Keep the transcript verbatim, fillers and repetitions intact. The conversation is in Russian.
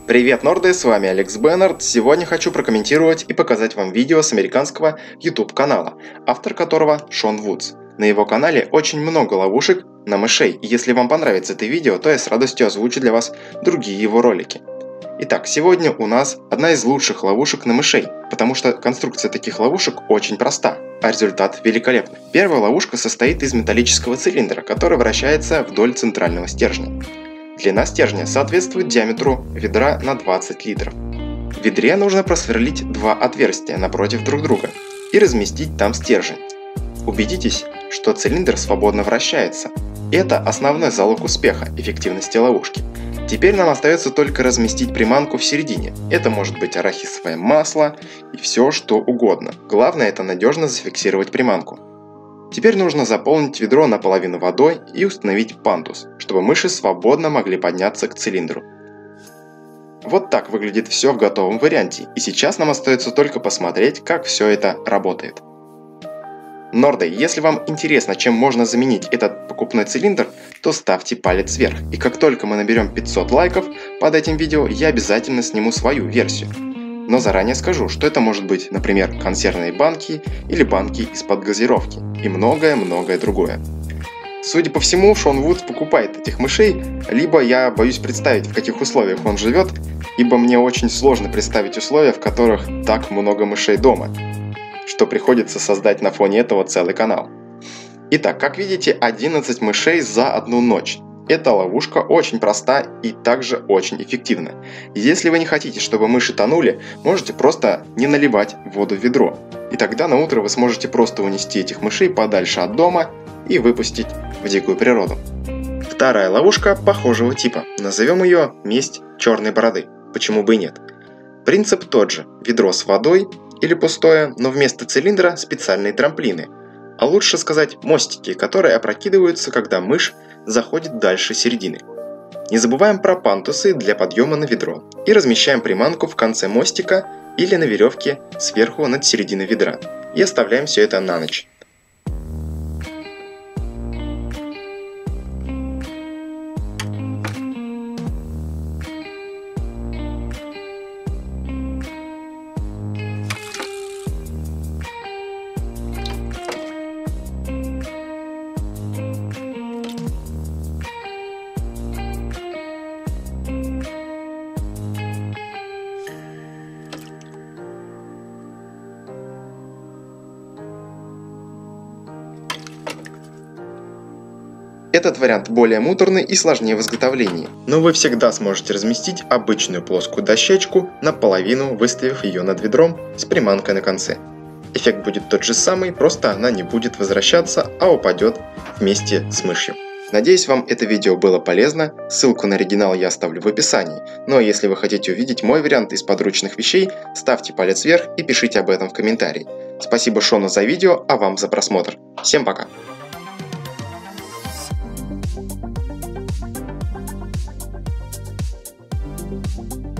Привет, Норды, с вами Алекс Беннард. Сегодня хочу прокомментировать и показать вам видео с американского YouTube канала, автор которого Шон Вудс. На его канале очень много ловушек на мышей, и если вам понравится это видео, то я с радостью озвучу для вас другие его ролики. Итак, сегодня у нас одна из лучших ловушек на мышей, потому что конструкция таких ловушек очень проста, а результат великолепный. Первая ловушка состоит из металлического цилиндра, который вращается вдоль центрального стержня. Длина стержня соответствует диаметру ведра на двадцать литров. В ведре нужно просверлить два отверстия напротив друг друга и разместить там стержень. Убедитесь, что цилиндр свободно вращается. Это основной залог успеха эффективности ловушки. Теперь нам остается только разместить приманку в середине. Это может быть арахисовое масло и все что угодно. Главное — это надежно зафиксировать приманку. Теперь нужно заполнить ведро наполовину водой и установить пандус, чтобы мыши свободно могли подняться к цилиндру. Вот так выглядит все в готовом варианте, и сейчас нам остается только посмотреть, как все это работает. Норды, если вам интересно, чем можно заменить этот покупной цилиндр, то ставьте палец вверх, и как только мы наберем пятьсот лайков под этим видео, я обязательно сниму свою версию. Но заранее скажу, что это может быть, например, консервные банки или банки из-под газировки и многое-многое другое. Судя по всему, Шон Вудс покупает этих мышей, либо я боюсь представить, в каких условиях он живет, ибо мне очень сложно представить условия, в которых так много мышей дома, что приходится создать на фоне этого целый канал. Итак, как видите, одиннадцать мышей за одну ночь. Эта ловушка очень проста и также очень эффективна. Если вы не хотите, чтобы мыши тонули, можете просто не наливать воду в ведро. И тогда на утро вы сможете просто унести этих мышей подальше от дома и выпустить в дикую природу. Вторая ловушка похожего типа. Назовем ее «Месть черной бороды». Почему бы и нет? Принцип тот же. Ведро с водой или пустое, но вместо цилиндра специальные трамплины. А лучше сказать мостики, которые опрокидываются, когда мышь заходит дальше середины. Не забываем про пандусы для подъема на ведро и размещаем приманку в конце мостика или на веревке сверху над серединой ведра и оставляем все это на ночь. Этот вариант более муторный и сложнее в изготовлении, но вы всегда сможете разместить обычную плоскую дощечку, наполовину выставив ее над ведром с приманкой на конце. Эффект будет тот же самый, просто она не будет возвращаться, а упадет вместе с мышью. Надеюсь, вам это видео было полезно, ссылку на оригинал я оставлю в описании. Ну а если вы хотите увидеть мой вариант из подручных вещей, ставьте палец вверх и пишите об этом в комментарии. Спасибо Шону за видео, а вам за просмотр. Всем пока! Thank you.